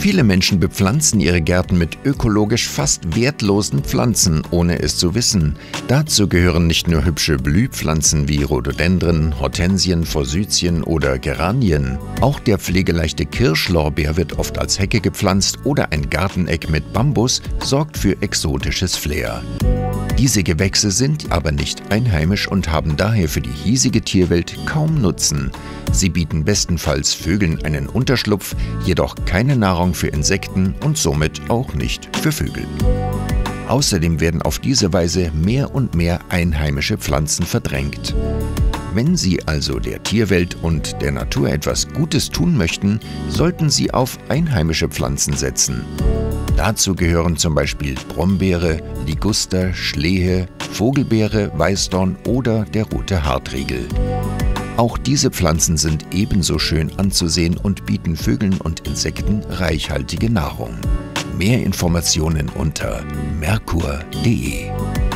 Viele Menschen bepflanzen ihre Gärten mit ökologisch fast wertlosen Pflanzen, ohne es zu wissen. Dazu gehören nicht nur hübsche Blühpflanzen wie Rhododendren, Hortensien, Forsythien oder Geranien. Auch der pflegeleichte Kirschlorbeer wird oft als Hecke gepflanzt oder ein Garteneck mit Bambus sorgt für exotisches Flair. Diese Gewächse sind aber nicht einheimisch und haben daher für die hiesige Tierwelt kaum Nutzen. Sie bieten bestenfalls Vögeln einen Unterschlupf, jedoch keine Nahrung für Insekten und somit auch nicht für Vögel. Außerdem werden auf diese Weise mehr und mehr einheimische Pflanzen verdrängt. Wenn Sie also der Tierwelt und der Natur etwas Gutes tun möchten, sollten Sie auf einheimische Pflanzen setzen. Dazu gehören zum Beispiel Brombeere, Liguster, Schlehe, Vogelbeere, Weißdorn oder der rote Hartriegel. Auch diese Pflanzen sind ebenso schön anzusehen und bieten Vögeln und Insekten reichhaltige Nahrung. Mehr Informationen unter merkur.de